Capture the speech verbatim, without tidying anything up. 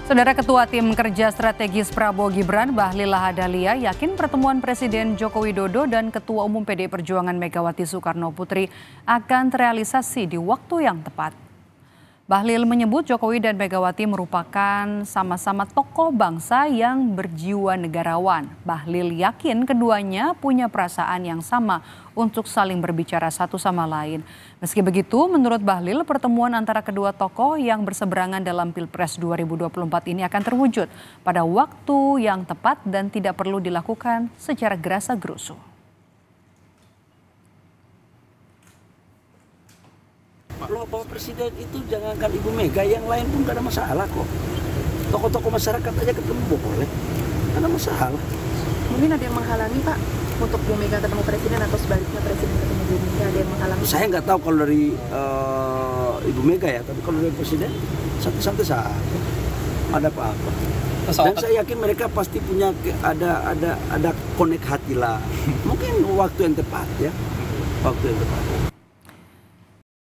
Saudara Ketua Tim Kerja Strategis Prabowo Gibran, Bahlil Lahadalia, yakin pertemuan Presiden Joko Widodo dan Ketua Umum P D I Perjuangan Megawati Soekarno Putri akan terrealisasi di waktu yang tepat. Bahlil menyebut Jokowi dan Megawati merupakan sama-sama tokoh bangsa yang berjiwa negarawan. Bahlil yakin keduanya punya perasaan yang sama untuk saling berbicara satu sama lain. Meski begitu, menurut Bahlil, pertemuan antara kedua tokoh yang berseberangan dalam Pilpres dua ribu dua puluh empat ini akan terwujud pada waktu yang tepat dan tidak perlu dilakukan secara gerasa-gerusu. Kalau Bapak Presiden itu jangankan Ibu Mega, yang lain pun gak ada masalah kok. Tokoh-tokoh masyarakat aja ketemu boleh, gak ada masalah. Mungkin ada yang menghalangi Pak untuk Bu Mega ketemu Presiden atau sebaliknya Presiden ketemu Bu Mega, ada yang menghalangi? Saya nggak tahu kalau dari uh, Ibu Mega ya, tapi kalau dari Presiden santai-santai saja, ada apa-apa. Dan saya yakin mereka pasti punya ada ada ada konek hati lah. Mungkin waktu yang tepat ya, waktu yang tepat.